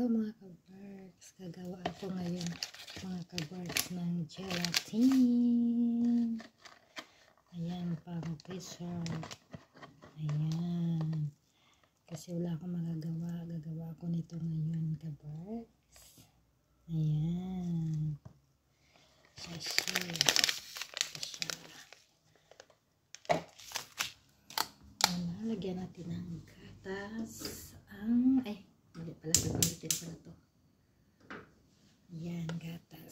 mga kabarks, gagawa ako ngayon mga kabarks ng gelatin. Ayan, pang dessert. Ayan. Kasi wala akong magagawa. Gagawa ako nito ngayon kabarks. Ayan. Sachet. Ayan, lagyan natin ng gatas. Ay, hindi pala, gagamitin pala to. Ayan, gatas.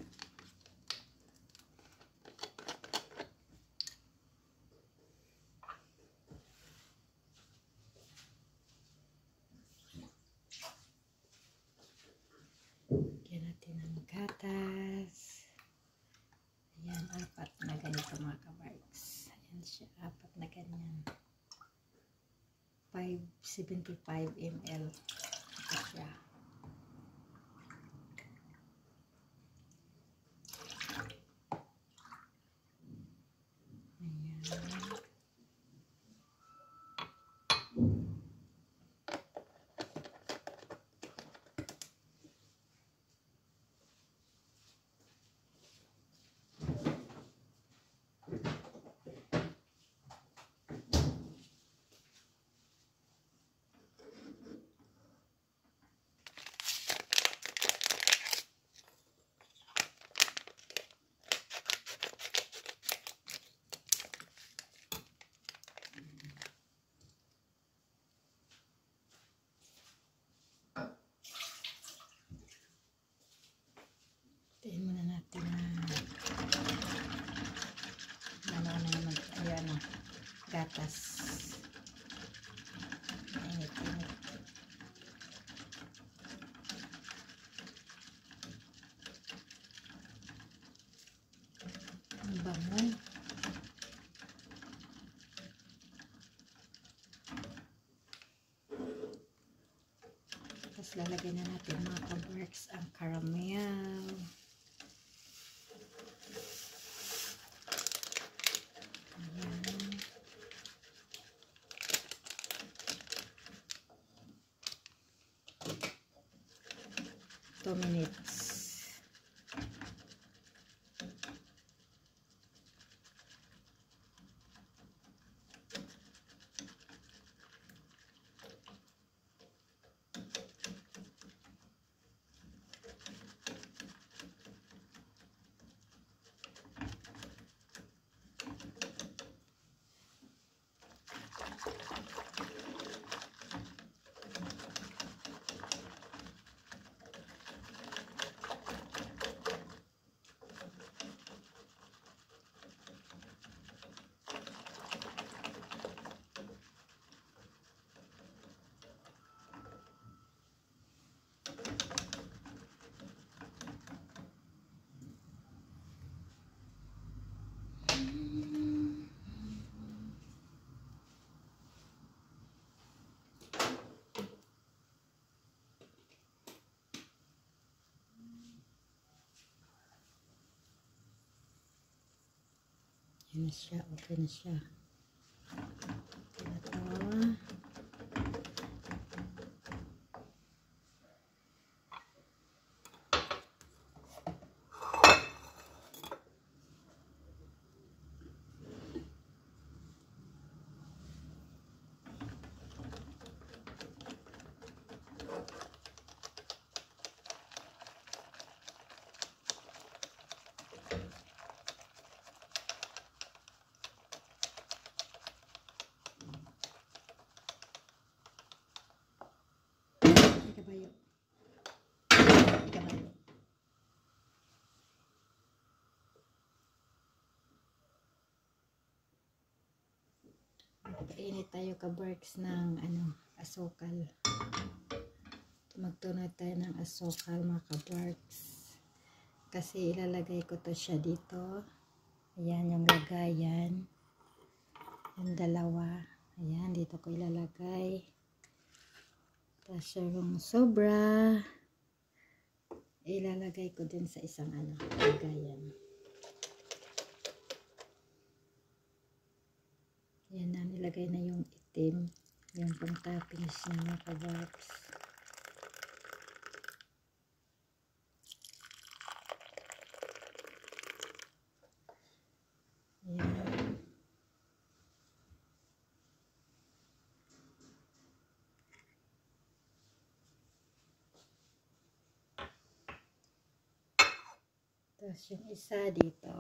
Lagyan natin ng gatas. Ayan, 4 na ganito mga kabarks. Ayan siya, 4 na ganyan. 75 ml. Ito siya. Tingnan muna natin na ayan o, gatas. Init. Ang bango. Tapos lalagyan na natin mga kabarks ang caramel. Ayan. 2 minutes. Yan na siya, okay na siya. Ito. Kabayo. Painit tayo kabarks ng asukal. Magtunay tayo ng asukal mga kabarks. Kasi ilalagay ko to siya dito. Ayan yung lagayan. Yung dalawa. Ayan, dito ko ilalagay. Tapos yung sobra, ilalagay ko din sa isang lagayan. Yan na, nilagay na yung itim. Yung pang toppings niya mga kabarks. Tapos yung isa dito.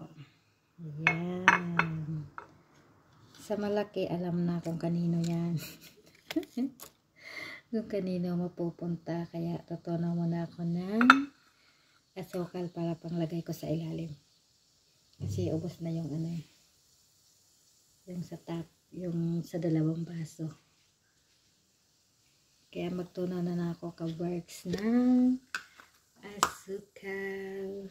Ayan. Sa malaki, alam na kung kanino yan. Kung kanino mapupunta. Kaya tutunaw muna ako ng asukal para panglagay ko sa ilalim. Kasi ubos na yung ano eh. Yung sa top. Yung sa dalawang baso. Kaya magtunaw na ako ka-works ng asukal.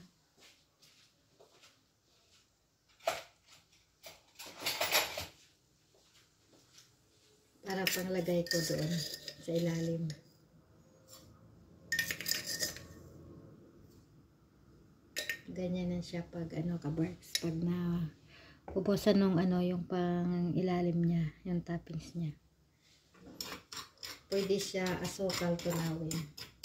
Para panglagay ko doon sa ilalim. Ganyan na siya pag ano ka-works. Pag na ubusan nung ano yung pang ilalim niya, yung toppings niya. Pwede siya asukal tunawin.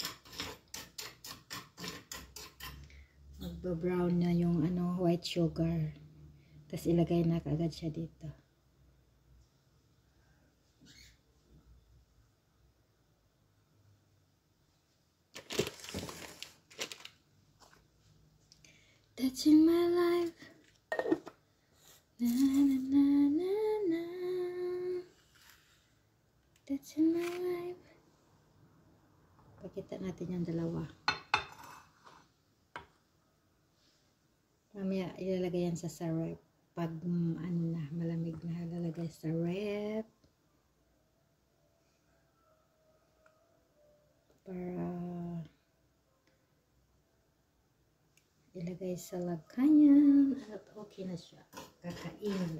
Magba-brown na yung ano white sugar. Tapos ilagay na kaagad siya dito. That's in my life. Na na na na na. That's in my life. Pakita natin yung dalawa. Mamaya ilalagay yan sa ref. Pag ano na, malamig na, lalagay sa ref. Para ilagay sa lagayan at okay na siya. Kakainin na.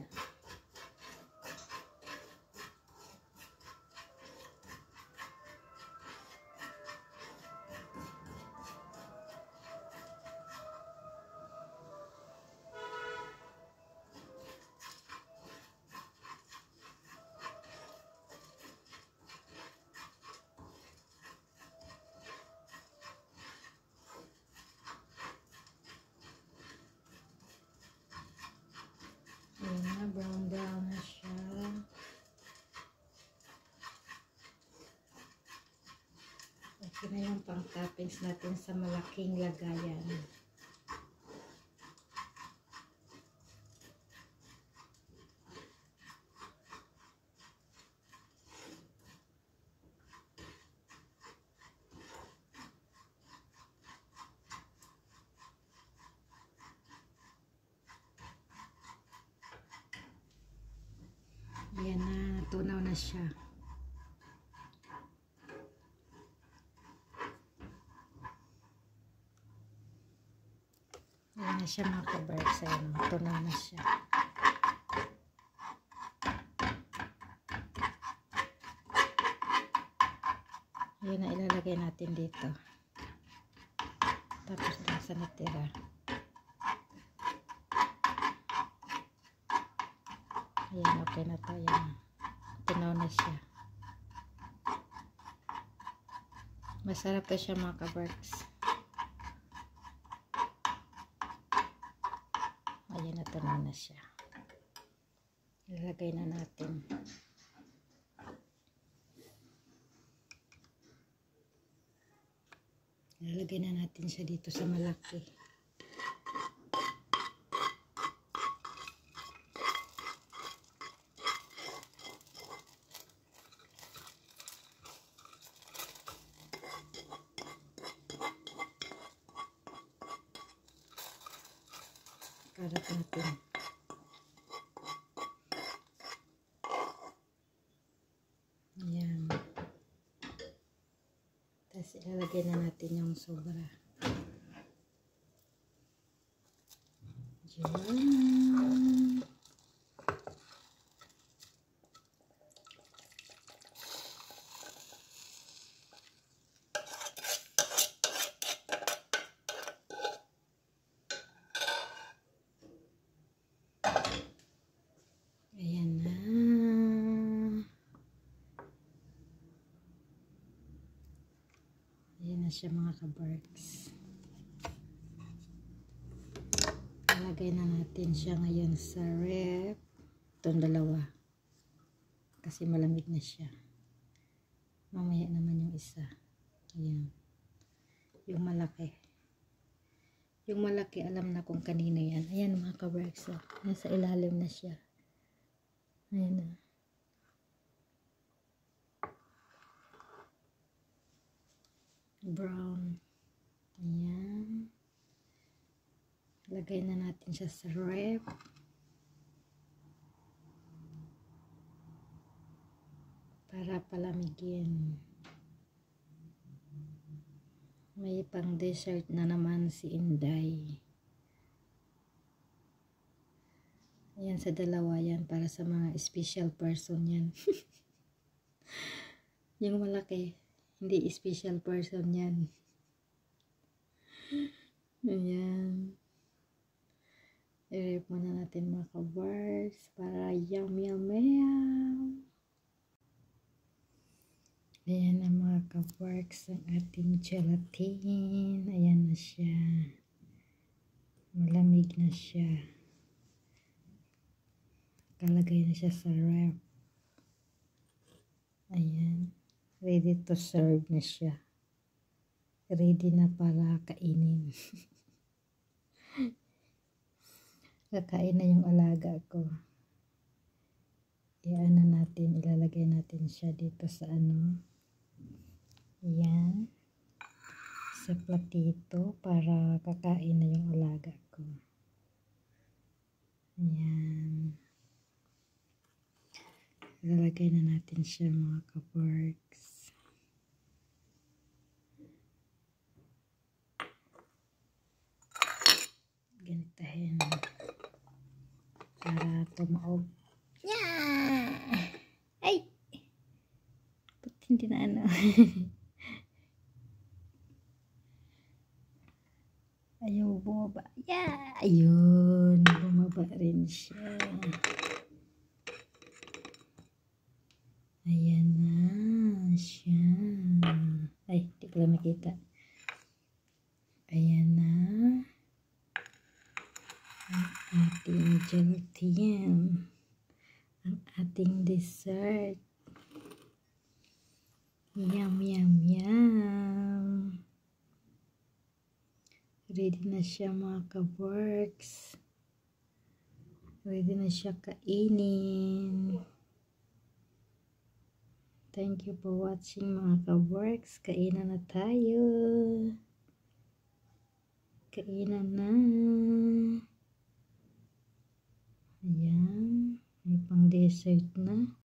Brown na siya. Okay na yung pang toppings natin sa malaking lagayan. Ayan na, tunaw na siya. Ayan na siya mga ka-birds. Ayan, tunaw na siya. Ayan na, ilalagay natin dito. Tapos lang sa natira. Ayan, okay na to. Ayan. Tunaw na siya. Masarap pa siya mga ka-birds. Ayan, natunaw na siya. Ilalagay na natin. Ilalagay na natin siya dito sa malaki. Karat natin. Ayan. Tapos ilalagay na natin yung sobra. Diyan. Ayan na. Ayan na siya mga ka-birds. Ilagay na natin siya ngayon sa ref. Itong dalawa. Kasi malamig na siya. Mamaya naman yung isa. Ayan. Yung malaki. Yung malaki, alam na kung kanino yan. Ayan mga ka-works. Nasa ilalim na siya. Ayan na. Brown. Ayan. Lagay na natin siya sa ref. Para palamigin. May pang dessert na naman si Inday. Ayan sa dalawa yan. Para sa mga special person yan. Yung malaki. Hindi special person yan. Ayan. I-rep muna natin mga ka-works. Para yum yum yum. Ayan ang mga ka-works ang ating gelatin. Ayan na siya. Malamig na siya. Kalagay na siya sa ref. Ayan. Ready to serve na siya. Ready na para kainin. Kakain na yung alaga ko. Iyan na natin. Ilalagay natin siya dito sa ano. Ayan. Sa platito para kakain na yung alaga ko. Ayan. Ilalagay na natin siya mga ka-works. Ganitahin. Para tumaob. Yeah! Ay! Ba't hindi na ano? Ayaw bumaba. Yeah! Ayun. Bumaba rin siya. Ayan na siya. Ay, di pala makita. Ayan na. Ang ating gelatin. Ang ating dessert. Yum, yum, yum. Ready na siya mga ka-works. Ready na siya kainin. Thank you for watching mga ka-works. Kainan na tayo. Kainan na. Ayan. May pang dessert na.